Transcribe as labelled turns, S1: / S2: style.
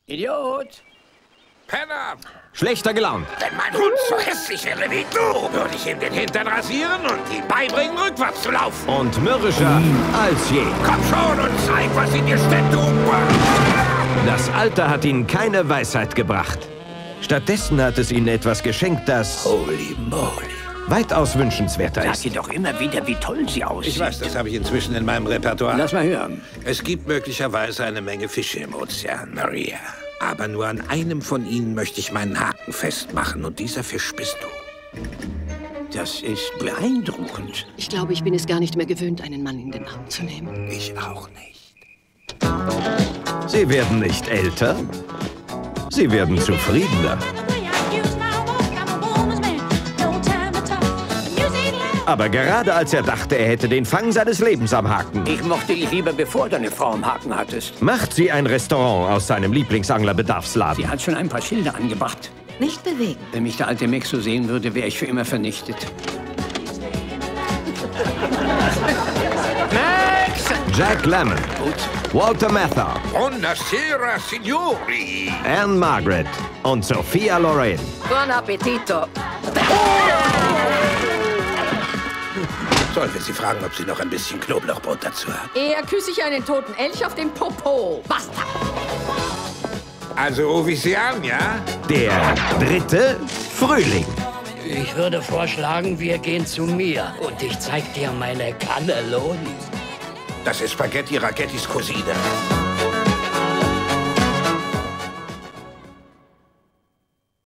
S1: Idiot!
S2: Penner!
S3: Schlechter gelaunt.
S2: Wenn mein Hund so hässlich wäre wie du, würde ich ihm den Hintern rasieren und ihm beibringen, rückwärts zu laufen.
S3: Und mürrischer als je.
S2: Komm schon und zeig, was in dir steckt, du...
S3: Das Alter hat ihnen keine Weisheit gebracht. Stattdessen hat es ihnen etwas geschenkt, das
S1: Holy moly.
S3: weitaus wünschenswerter
S1: Sag
S3: ist.
S1: dir doch immer wieder, wie toll sie aussieht.
S2: Ich weiß, das habe ich inzwischen in meinem Repertoire.
S1: Lass mal hören.
S2: Es gibt möglicherweise eine Menge Fische im Ozean, Maria. Aber nur an einem von ihnen möchte ich meinen Haken festmachen. Und dieser Fisch bist du.
S1: Das ist beeindruckend.
S4: Ich glaube, ich bin es gar nicht mehr gewöhnt, einen Mann in den Arm zu nehmen.
S2: Ich auch nicht.
S3: Sie werden nicht älter, sie werden zufriedener. Aber gerade als er dachte, er hätte den Fang seines Lebens am Haken,
S1: Ich mochte dich lieber, bevor du eine Frau am Haken hattest.
S3: macht sie ein Restaurant aus seinem Lieblingsanglerbedarfsladen.
S1: Sie hat schon ein paar Schilder angebracht.
S4: Nicht bewegen.
S1: Wenn mich der alte Max so sehen würde, wäre ich für immer vernichtet. Max!
S3: Jack Lemmon,
S1: Gut.
S3: Walter Matthau,
S2: Buonasera, Signori.
S3: Anne Margaret und Sophia Loren.
S4: Buon appetito.
S2: Sollen wir sie fragen, ob sie noch ein bisschen Knoblauchbrot dazu hat?
S4: Eher küsse ich einen toten Elch auf den Popo. Basta.
S2: Also ruf ich sie an, ja?
S3: Der dritte Frühling.
S5: Ich würde vorschlagen, wir gehen zu mir und ich zeig dir meine Cannelloni.
S2: Das ist Spaghetti Racchettis Cousine.